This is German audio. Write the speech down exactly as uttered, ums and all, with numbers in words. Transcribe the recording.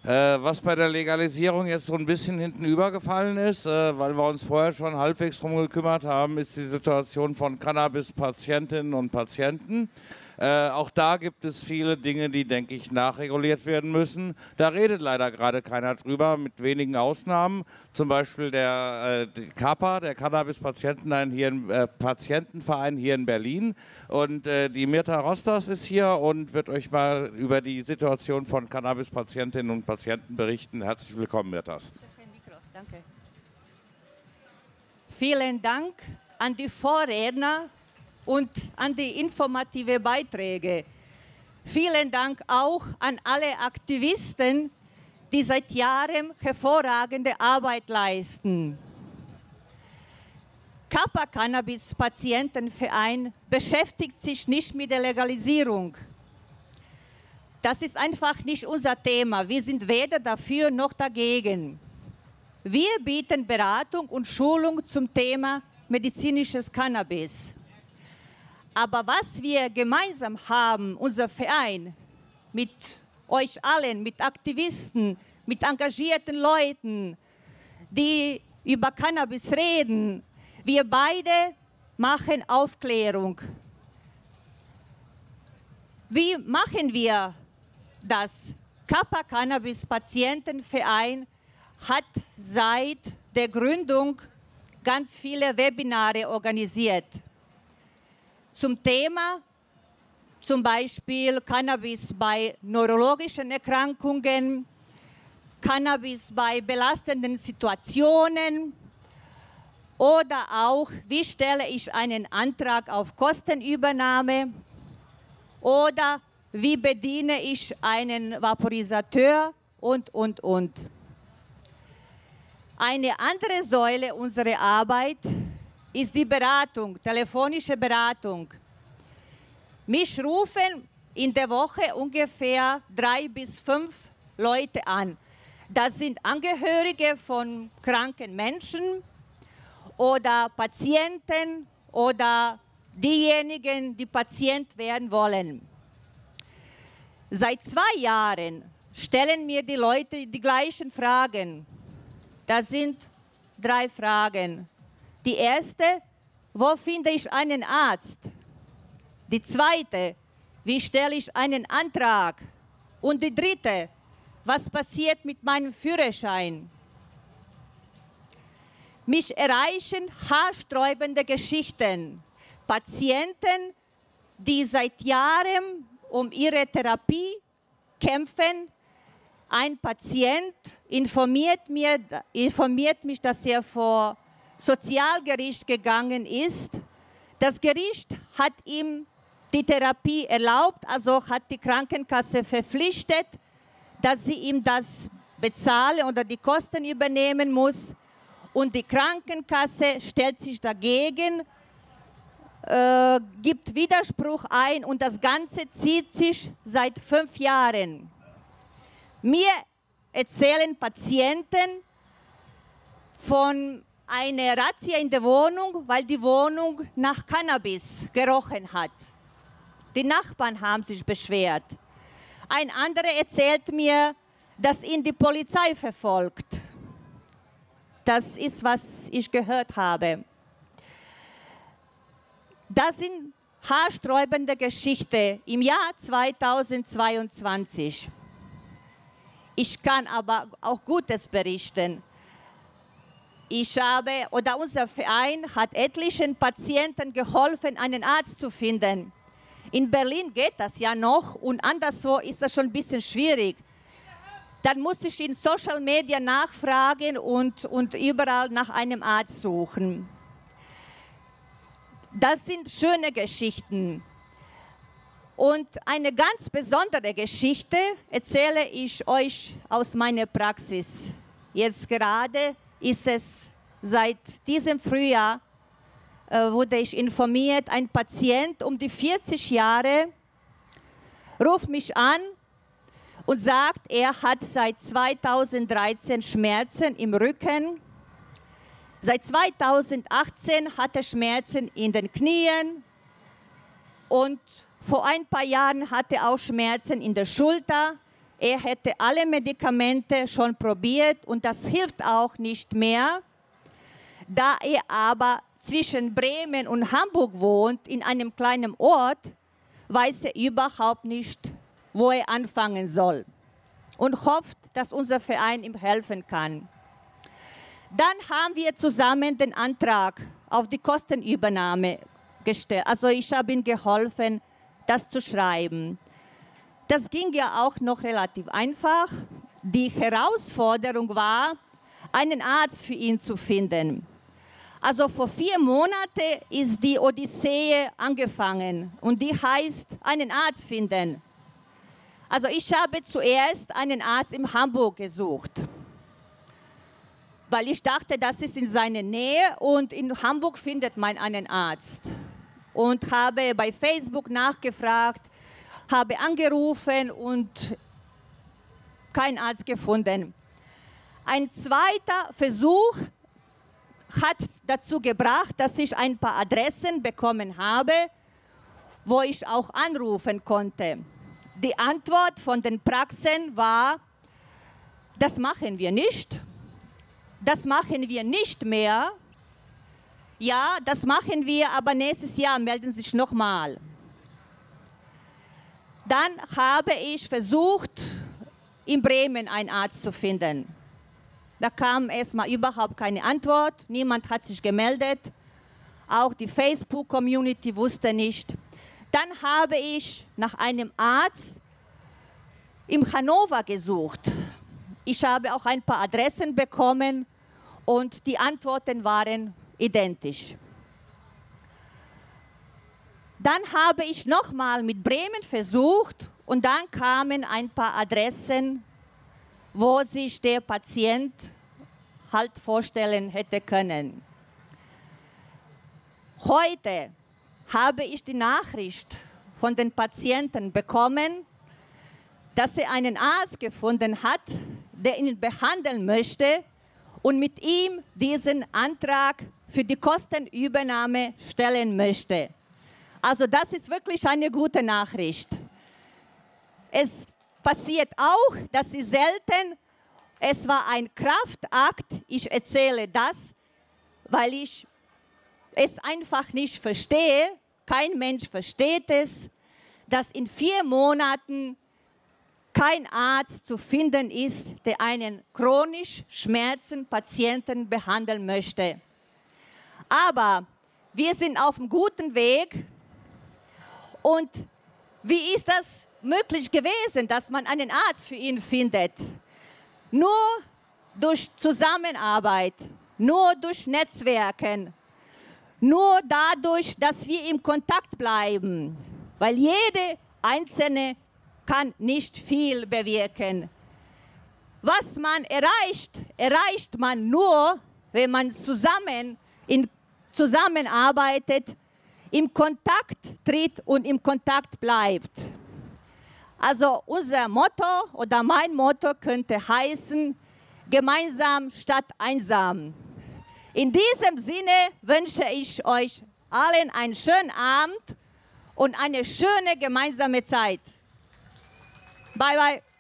Äh, was bei der Legalisierung jetzt so ein bisschen hinten übergefallen ist, äh, weil wir uns vorher schon halbwegs drum gekümmert haben, ist die Situation von Cannabis-Patientinnen und Patienten. Äh, auch da gibt es viele Dinge, die, denke ich, nachreguliert werden müssen. Da redet leider gerade keiner drüber, mit wenigen Ausnahmen. Zum Beispiel der äh, Kappa, der Cannabis-Patientenverein hier, in, äh, Patientenverein hier in Berlin. Und äh, die Mirta Rostas ist hier und wird euch mal über die Situation von Cannabis-Patientinnen und Patienten berichten. Herzlich willkommen, Mirtas. Danke. Vielen Dank an die Vorredner und an die informative Beiträge. Vielen Dank auch an alle Aktivisten, die seit Jahren hervorragende Arbeit leisten. Kappa Cannabis Patientenverein beschäftigt sich nicht mit der Legalisierung. Das ist einfach nicht unser Thema. Wir sind weder dafür noch dagegen. Wir bieten Beratung und Schulung zum Thema medizinisches Cannabis. Aber was wir gemeinsam haben, unser Verein, mit euch allen, mit Aktivisten, mit engagierten Leuten, die über Cannabis reden, wir beide machen Aufklärung. Wie machen wir das? Kappa Cannabis Patientenverein hat seit der Gründung ganz viele Webinare organisiert. Zum Thema zum Beispiel Cannabis bei neurologischen Erkrankungen, Cannabis bei belastenden Situationen oder auch, wie stelle ich einen Antrag auf Kostenübernahme oder wie bediene ich einen Vaporisateur und, und, und. Eine andere Säule unserer Arbeit ist die Beratung, telefonische Beratung. Mich rufen in der Woche ungefähr drei bis fünf Leute an. Das sind Angehörige von kranken Menschen oder Patienten oder diejenigen, die Patient werden wollen. Seit zwei Jahren stellen mir die Leute die gleichen Fragen. Das sind drei Fragen. Die erste, wo finde ich einen Arzt? Die zweite, wie stelle ich einen Antrag? Und die dritte, was passiert mit meinem Führerschein? Mich erreichen haarsträubende Geschichten. Patienten, die seit Jahren um ihre Therapie kämpfen. Ein Patient informiert, mir, informiert mich, dass er vor Sozialgericht gegangen ist. Das Gericht hat ihm die Therapie erlaubt, also hat die Krankenkasse verpflichtet, dass sie ihm das bezahlen oder die Kosten übernehmen muss. Und die Krankenkasse stellt sich dagegen, äh, gibt Widerspruch ein und das Ganze zieht sich seit fünf Jahren. Mir erzählen Patienten von einer Razzia in der Wohnung, weil die Wohnung nach Cannabis gerochen hat. Die Nachbarn haben sich beschwert. Ein anderer erzählt mir, dass ihn die Polizei verfolgt. Das ist, was ich gehört habe. Das sind haarsträubende Geschichten im Jahr zweitausendzweiundzwanzig. Ich kann aber auch Gutes berichten. Ich habe, oder unser Verein hat etlichen Patienten geholfen, einen Arzt zu finden. In Berlin geht das ja noch und anderswo ist das schon ein bisschen schwierig. Dann muss ich in Social Media nachfragen und, und überall nach einem Arzt suchen. Das sind schöne Geschichten. Und eine ganz besondere Geschichte erzähle ich euch aus meiner Praxis. Jetzt gerade ist es seit diesem Frühjahr, äh, wurde ich informiert, ein Patient um die vierzig Jahre ruft mich an und sagt, er hat seit zweitausenddreizehn Schmerzen im Rücken. Seit zweitausendachtzehn hat er Schmerzen in den Knien und vor ein paar Jahren hatte er auch Schmerzen in der Schulter. er hätte alle Medikamente schon probiert und das hilft auch nicht mehr. Da er aber zwischen Bremen und Hamburg wohnt, in einem kleinen Ort, weiß er überhaupt nicht, wo er anfangen soll und hofft, dass unser Verein ihm helfen kann. Dann haben wir zusammen den Antrag auf die Kostenübernahme gestellt. Also ich habe ihm geholfen, das zu schreiben. Das ging ja auch noch relativ einfach. Die Herausforderung war, einen Arzt für ihn zu finden. Also vor vier Monaten ist die Odyssee angefangen und die heißt, einen Arzt finden. Also ich habe zuerst einen Arzt in Hamburg gesucht, weil ich dachte, das ist in seiner Nähe und in Hamburg findet man einen Arzt. Und habe bei Facebook nachgefragt, habe angerufen und keinen Arzt gefunden. Ein zweiter Versuch hat dazu gebracht, dass ich ein paar Adressen bekommen habe, wo ich auch anrufen konnte. Die Antwort von den Praxen war, das machen wir nicht, das machen wir nicht mehr. Ja, das machen wir, aber nächstes Jahr melden Sie sich nochmal. Dann habe ich versucht, in Bremen einen Arzt zu finden. Da kam erstmal überhaupt keine Antwort, niemand hat sich gemeldet, auch die Facebook-Community wusste nicht. Dann habe ich nach einem Arzt in Hannover gesucht. Ich habe auch ein paar Adressen bekommen und die Antworten waren identisch. Dann habe ich nochmal mit Bremen versucht und dann kamen ein paar Adressen, wo sich der Patient halt vorstellen hätte können. Heute habe ich die Nachricht von den Patienten bekommen, dass er einen Arzt gefunden hat, der ihn behandeln möchte und mit ihm diesen Antrag für die Kostenübernahme stellen möchte. Also das ist wirklich eine gute Nachricht. Es passiert auch, das ist selten, es war ein Kraftakt, ich erzähle das, weil ich es einfach nicht verstehe, kein Mensch versteht es, dass in vier Monaten kein Arzt zu finden ist, der einen chronisch Schmerzenpatienten behandeln möchte. Aber wir sind auf einem guten Weg und wie ist das möglich gewesen, dass man einen Arzt für ihn findet? Nur durch Zusammenarbeit, nur durch Netzwerken, nur dadurch, dass wir im Kontakt bleiben, weil jede Einzelne kann nicht viel bewirken. Was man erreicht, erreicht man nur, wenn man zusammen in zusammenarbeitet, im Kontakt tritt und im Kontakt bleibt. Also unser Motto oder mein Motto könnte heißen, gemeinsam statt einsam. In diesem Sinne wünsche ich euch allen einen schönen Abend und eine schöne gemeinsame Zeit. Bye, bye.